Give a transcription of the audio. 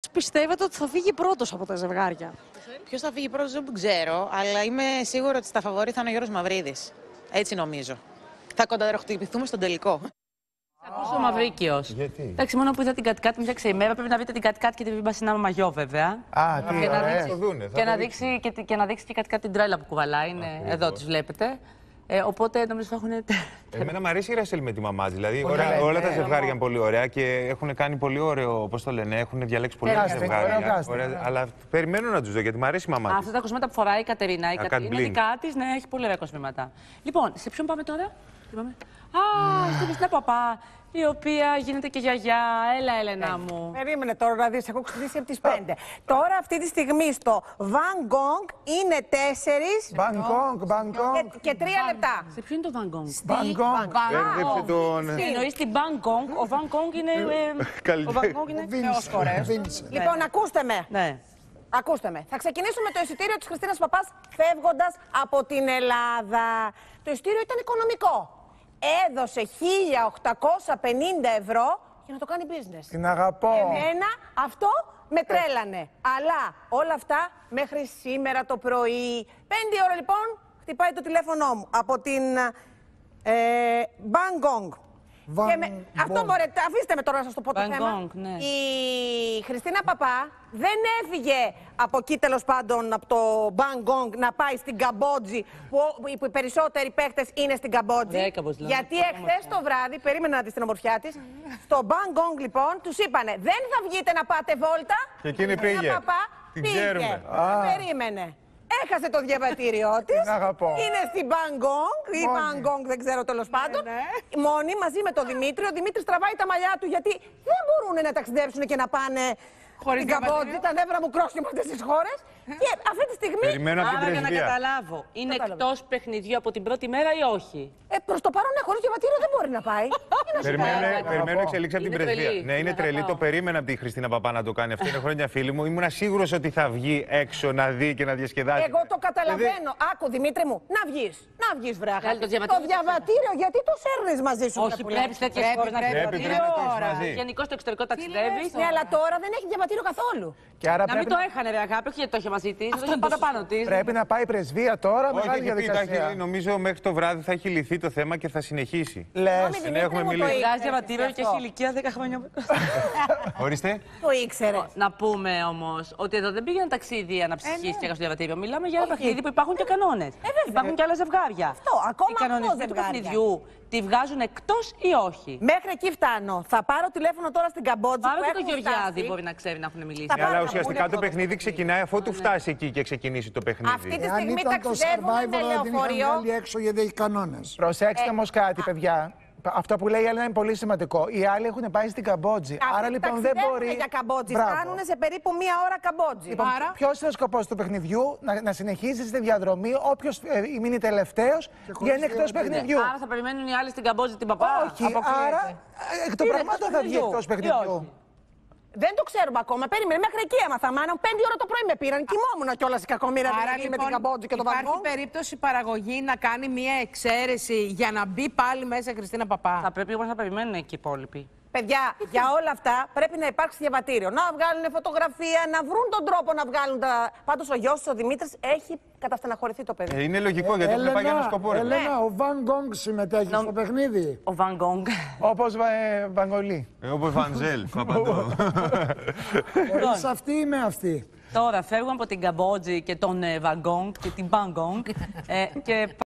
πιστεύετε ότι θα φύγει πρώτος από τα ζευγάρια? Ποιος θα φύγει πρώτος δεν ξέρω, αλλά είμαι σίγουρη ότι στα φαβορί θα είναι ο Γιώργος Μαυρίδης. Έτσι νομίζω. Θα κονταροχτυπηθούμε στον τελικό. Ακούσω ο Μαυρίκιος. Γιατί? Εντάξει, μόνο που είδα την Κατ' Κατ' μου φτιάξε η μέρα. Πρέπει να βρείτε την Κατ' Κατ' και την Βίμπα Σινάμα μαγιό, βέβαια. Α, τι ωραία. Και να δείξει και η Κατ' Κατ' την τρέλα που κουβαλάει. Είναι εδώ, τις βλέπετε. Οπότε νομίζω θα έχουν. Εμένα μου αρέσει η Ρασέλ με τη μαμά της. Δηλαδή όλα τα ζευγάρια είναι πολύ ωραία και έχουν κάνει πολύ ωραίο, πώς το λένε, έχουν διαλέξει πολύ ωραία ζευγάρια. Αλλά περιμένω να τους δω γιατί μου αρέσει η μαμά της. Αυτά τα κοσμήματα που φοράει η Κατερίνα. Η Κατερίνα δικά της, ναι, έχει πολύ ωραία κοσμήματα. Λοιπόν, σε ποιον πάμε τώρα? Στην Χριστίνα Παπά, η οποία γίνεται και γιαγιά. Έλα, Έλενα μου. Περίμενε τώρα να δεις, έχω ξυπνήσει από τις 5. Τώρα αυτή τη στιγμή στο Van Gogh είναι 4 και 3 λεπτά. Σε ποιο είναι το Van Gogh? Μπέρδεψε τον... Εννοείς την Bangkok. Ο Van Gogh είναι... Ο Van Gogh είναι θεόσχορες. Λοιπόν, ακούστε με. Ναι. Ακούστε με. Θα ξεκινήσουμε το εισιτήριο της Χριστίνας Παπάς φεύγοντας από την Ελλάδα. Το εισιτήριο ήταν οικονομικό. Έδωσε 1.850 ευρώ για να το κάνει business. Την αγαπώ. Εμένα αυτό με τρέλανε. Αλλά όλα αυτά μέχρι σήμερα το πρωί. 5 ώρα λοιπόν χτυπάει το τηλέφωνο μου από την Bangkok. Αυτό μωρέ, αφήστε με τώρα να σας το πω το θέμα. Ναι. Η Χριστίνα Παπά δεν έφυγε από εκεί τέλος πάντων από το Bangkok να πάει στην Καμπότζη που οι περισσότεροι παίχτες είναι στην Καμπότζη. Γιατί εχθές το βράδυ, περίμενα να δεις την ομορφιά της, στο Bangkok λοιπόν τους είπανε δεν θα βγείτε να πάτε βόλτα. Και εκείνη πήγε. Παπά, την ξέρουμε. Περίμενε. Έχασε το διαβατήριό της. Είναι στην Bangkok ή Bangkok, δεν ξέρω τέλος πάντων. Μόνη μαζί με τον Δημήτρη. Ο Δημήτρης τραβάει τα μαλλιά του γιατί δεν μπορούν να ταξιδέψουν και να πάνε στην Καμπότζη. Τα νεύρα μου κρόσουν αυτές τις χώρες. Και αυτή τη στιγμή. Άρα για να καταλάβω, είναι εκτός παιχνιδιού από την πρώτη μέρα ή όχι? Προς το παρόν, χωρίς διαβατήριο δεν μπορεί να πάει. Περιμένω εξελίξει από την πρεσβεία. Ναι, είναι τρελή. Το περίμενα από τη Χριστίνα Παπά να το κάνει αυτό. Είναι χρόνια φίλη μου. Ήμουν σίγουρος ότι θα βγει έξω να δει και να διασκεδάσει. Εγώ το καταλαβαίνω. Άκου, Δημήτρη μου, να βγεις. Να βγεις, βράχα. Το διαβατήριο, γιατί το σέρνεις μαζί σου? Όχι, πρέπει τέτοιες χώρες να διαβατήριο. Γενικώς στο εξωτερικό ταξιδεύει. Ναι, αλλά τώρα δεν έχει διαβατήριο καθόλου. Να μην το έχανε, ρε αγάπη, όχι γιατί το είχε μαζί της. Το είχε πάντα πάνω της. Πρέπει να πάει πρεσβεία τώρα, μεγάλη διαδικασία. Νομίζω μέχρι το βράδυ θα έχει λυθεί το θέμα και θα συνεχίσει. Λες. Δεν έχουμε μιλήσει. Βγάζει διαβατήριο και έχει ηλικία 10 χρόνια. Ορίστε. Το ήξερε. Να πούμε όμως ότι εδώ δεν πήγαινε ταξίδι αναψυχής και έκανε στο διαβατήριο. Μιλάμε για ένα παιχνίδι που υπάρχουν και κανόνες. Υπάρχουν και άλλα ζευγάρια. Αυτό, ακόμα οι κανονισμοί του παιχνιδιού τη βγάζουν εκτός ή όχι? Μέχρι εκεί φτάνω. Θα πάρω τηλέφωνο τώρα στην Καμπότζη. Πάρω και τον Γεωργιάδη, μπορεί να ξέρει να έχουν μιλήσει. Αλλά ουσιαστικά το παιχνίδι ξεκινάει αφού του φτάσει εκεί και ξεκινήσει το παιχνίδι. Αυτή τη στιγμή ταξιδεύουμε με λεωφορείο. Έξω γιατί έχει κανόνες. Προσέξτε όμως κάτι, παιδιά. Αυτό που λέει η Έλενα είναι πολύ σημαντικό. Οι άλλοι έχουν πάει στην Καμπότζη. Άρα λοιπόν δεν μπορεί. Για Καμπότζη. Φτάνουν σε περίπου 1 ώρα Καμπότζη. Λοιπόν, ποιος είναι ο σκοπός του παιχνιδιού? Να συνεχίσει τη διαδρομή. Όποιος μείνει τελευταίος βγαίνει εκτός παιχνιδιού. Άρα θα περιμένουν οι άλλοι στην Καμπότζη την Παπά? Όχι. Άρα εκ των πραγμάτων θα βγει εκτός παιχνιδιού. Δεν το ξέρουμε ακόμα. Περίμενε, μέχρι εκεί έμαθα. Μάνα, 5 ώρα το πρωί με πήραν. Κοιμόμουν κιόλας η κακομοίρα με την Καμπότζη και τον Van Gogh. Υπάρχει περίπτωση παραγωγή να κάνει μια εξαίρεση για να μπει πάλι μέσα η Χριστίνα Παπά? Θα πρέπει όμως να περιμένουν εκεί οι υπόλοιποι. Παιδιά, για όλα αυτά πρέπει να υπάρξει διαβατήριο. Να βγάλουν φωτογραφία, να βρουν τον τρόπο να βγάλουν τα. Πάντως ο γιος ο Δημήτρης έχει καταστεναχωρηθεί το παιδί. Είναι λογικό γιατί δεν πάει για ένα σκοπό. Έλενα, ο Van Gogh συμμετέχει στο παιχνίδι. Ο Van Gogh. Όπως Βαγγολί. Όπως Βαντζέλ. Χωρίς αυτή ή με αυτή? Τώρα φεύγουμε από την Καμπότζη και τον Van Gogh και την Bangkok.